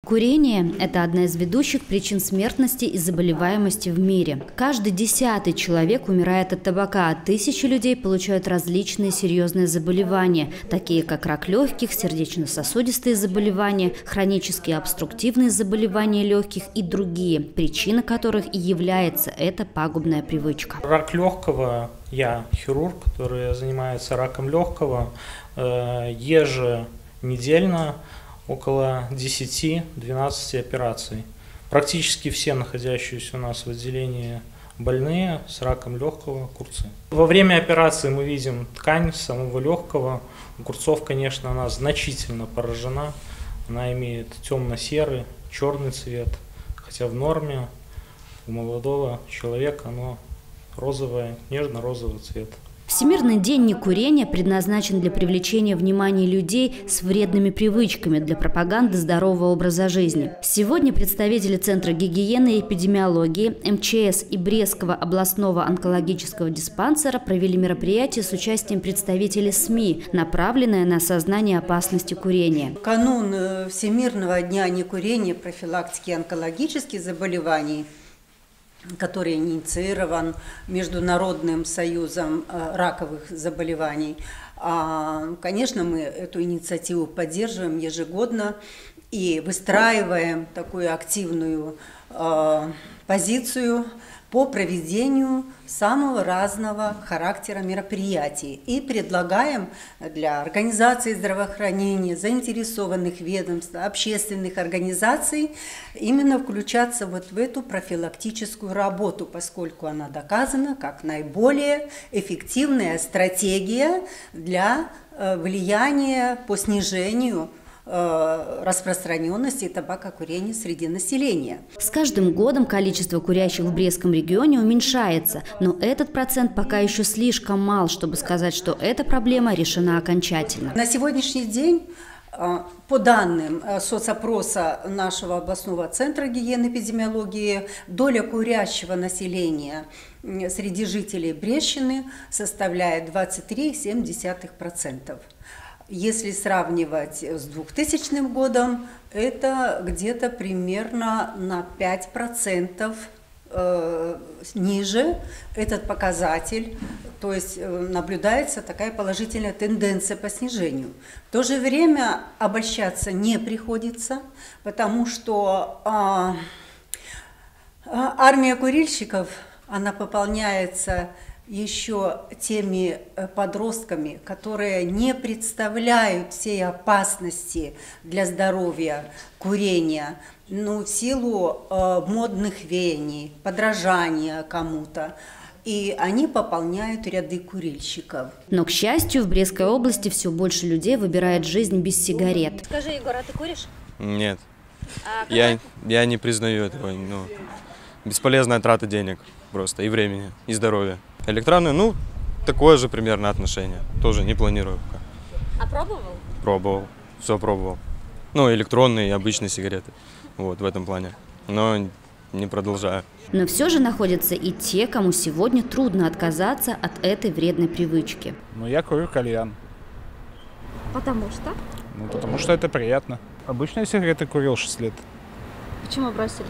Курение – это одна из ведущих причин смертности и заболеваемости в мире. Каждый 10-й человек умирает от табака, а тысячи людей получают различные серьезные заболевания, такие как рак легких, сердечно-сосудистые заболевания, хронические обструктивные заболевания легких и другие, причина которых и является эта пагубная привычка. Рак легкого, я хирург, который занимается раком легкого, еженедельно около 10-12 операций. Практически все находящиеся у нас в отделении больные с раком легкого курцы. Во время операции мы видим ткань самого легкого. У курцов, конечно, она значительно поражена. Она имеет темно-серый, черный цвет, хотя в норме у молодого человека оно розовое, нежно-розовый цвет. Всемирный день некурения предназначен для привлечения внимания людей с вредными привычками для пропаганды здорового образа жизни. Сегодня представители Центра гигиены и эпидемиологии, МЧС и Брестского областного онкологического диспансера провели мероприятие с участием представителей СМИ, направленное на осознание опасности курения. В канун Всемирного дня некурения, профилактики онкологических заболеваний, который инициирован Международным союзом раковых заболеваний. Конечно, мы эту инициативу поддерживаем ежегодно и выстраиваем такую активную позицию по проведению самого разного характера мероприятий и предлагаем для организаций здравоохранения, заинтересованных ведомств, общественных организаций именно включаться вот в эту профилактическую работу, поскольку она доказана как наиболее эффективная стратегия для влияния по снижению распространенности табакокурения среди населения. С каждым годом количество курящих в Брестском регионе уменьшается, но этот процент пока еще слишком мал, чтобы сказать, что эта проблема решена окончательно. На сегодняшний день, по данным соцопроса нашего областного центра гигиены и эпидемиологии, доля курящего населения среди жителей Брестщины составляет 23,7%. Если сравнивать с 2000 годом, это где-то примерно на 5% ниже этот показатель, то есть наблюдается такая положительная тенденция по снижению. В то же время обольщаться не приходится, потому что армия курильщиков, она пополняется еще теми подростками, которые не представляют всей опасности для здоровья курения, но в силу модных веяний, подражания кому-то, и они пополняют ряды курильщиков. Но, к счастью, в Брестской области все больше людей выбирает жизнь без сигарет. Скажи, Егор, а ты куришь? Нет. Я не признаю этого. Бесполезная трата денег просто, и времени, и здоровья. Электронные, такое же примерно отношение. Тоже не планирую пока. А пробовал? Пробовал, все пробовал. Электронные и обычные сигареты. Вот, в этом плане. Но не продолжаю. Но все же находятся и те, кому сегодня трудно отказаться от этой вредной привычки. Я курю кальян. Потому что? Потому что это приятно. Обычные сигареты курил 6 лет. Почему бросили?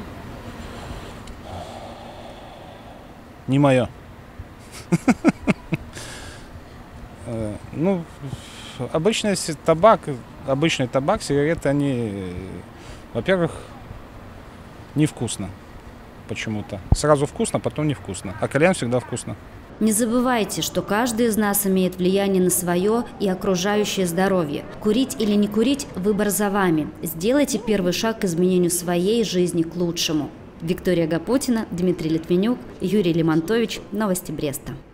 Не мое. Обычный табак, сигареты, они, во-первых, невкусно почему-то. Сразу вкусно, потом невкусно. А кальян всегда вкусно. Не забывайте, что каждый из нас имеет влияние на свое и окружающее здоровье. Курить или не курить – выбор за вами. Сделайте первый шаг к изменению своей жизни к лучшему. Виктория Гапутина, Дмитрий Литвинюк, Юрий Лимонтович. Новости Бреста.